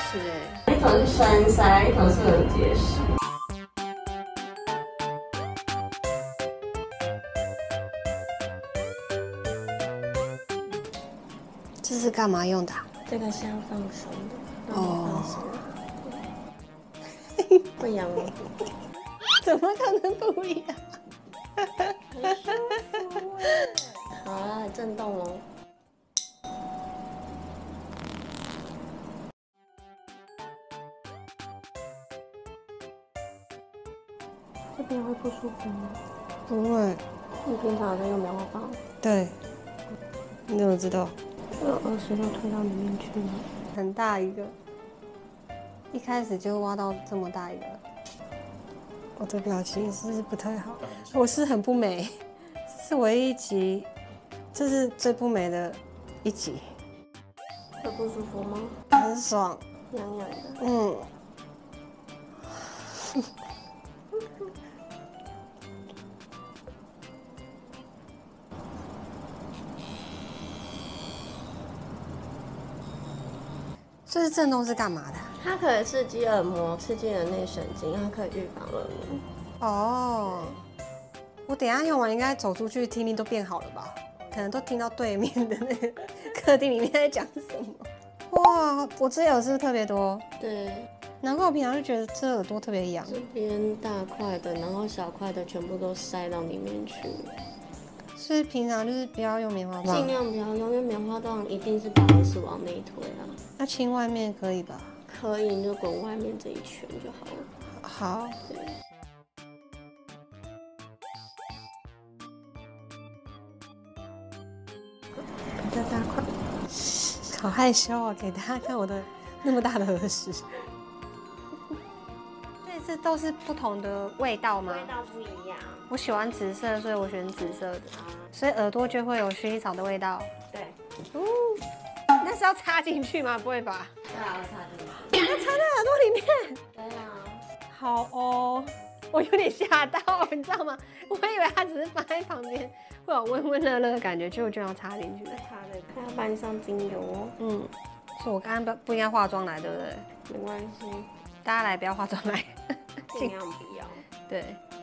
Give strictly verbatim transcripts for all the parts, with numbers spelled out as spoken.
石哎， 一种是栓塞，一种是耳结石。 这是干嘛用的、啊？ 这个是要放松的， 哦， 不一样吗？ 怎么可能不一样？ 很舒服哎！好了，震动喽。这边会不舒服吗？ 不会。 你平常有在用棉花棒？ 对。你怎么知道？ 这个耳石都推到里面去了。 很大一个，一开始就挖到这么大一个。我的表情是不太好，我是很不美，这是唯一一集，这是最不美的一集。 会不舒服吗？ 很爽， 痒痒的。 嗯。这是震动是干嘛的？ 它可以刺激耳膜，刺激人内神经，它可以预防耳鸣。 哦，我等一下用完应该走出去听力都变好了吧？可能都听到对面的那个客厅里面在讲什么。哇，我这耳是不是特别多？ 对， 难怪我平常就觉得这耳朵特别痒。 这边大块的，然后小块的全部都塞到里面去。 所以平常就是不要用棉花棒， 尽量不要用，因为棉花棒一定是把耳屎往内推啊。 那亲外面可以吧？ 可以，你就滚外面这一圈就好了。 好。 对。比较大块。 好害羞啊！给大家看我的那么大的耳屎。所以这都是不同的味道吗？ 味道不一样。 我喜欢紫色，所以我选紫色的。所以耳朵就会有薰衣草的味道。 对。 哦。那是要插进去吗？不会吧？ 对啊，插进去。 要插在耳朵里面？ 对啊。 好哦，我有点吓到，你知道吗？我以为它只是放在旁边，会有温温热热的感觉，结果就要插进去。 插的，还要帮你上精油哦。 嗯，所以我刚刚不不应该化妆来，对不对？ 没关系， 大家来不要化妆来， 尽量不要。 对。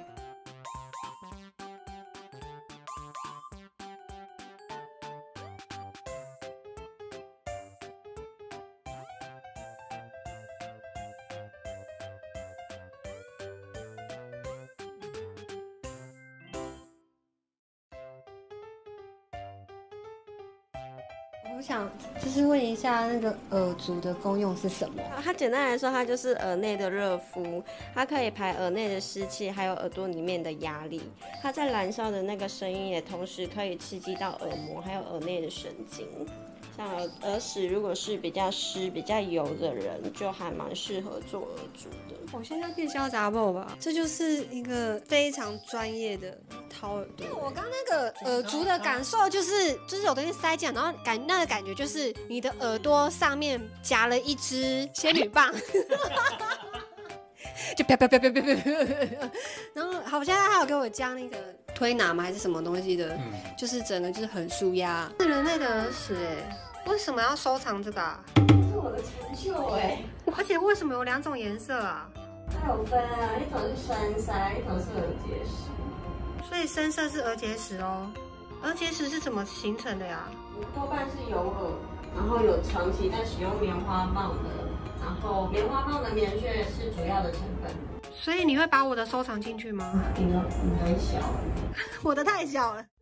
我想就是问一下，那个耳烛的功用是什么？ 它简单来说，它就是耳内的热敷，它可以排耳内的湿气，还有耳朵里面的压力。它在燃烧的那个声音也同时可以刺激到耳膜，还有耳内的神经。像耳耳屎如果是比较湿、比较油的人，就还蛮适合做耳烛的。 我现在变潇洒爆吧，这就是一个非常专业的掏耳朵。我刚那个耳烛的感受就是，就是有东西塞进来，然后感那个感觉就是你的耳朵上面夹了一支仙女棒。就啪啪啪啪啪啪啪，然后好像他有给我加那个推拿吗还是什么东西的，嗯、就是整个就是很舒压。是人类的耳屎哎，为什么要收藏这个啊？ 这是我的成就哎， 而且为什么有两种颜色啊？ 它有分啊，一种是栓塞，一种是耳结石。 所以深色是耳结石哦。耳结石是怎么形成的呀？ 多半是有耳，然后有长期在使用棉花棒的。然后棉花棒的棉屑是主要的成分， 所以你会把我的收藏进去吗？ 你的你很小， 我的太小了。